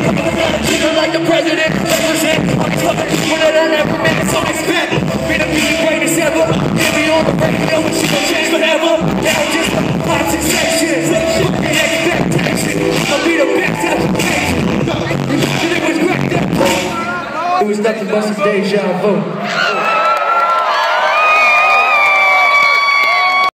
Like the president, represent, I'm talking what I never meant, so expect me to be the greatest ever. Get me on the radio, and she gon' change forever. Now just a hot sensation, fucking expectation. I'll be the best application. It was great that point. It was nothing but some deja vu.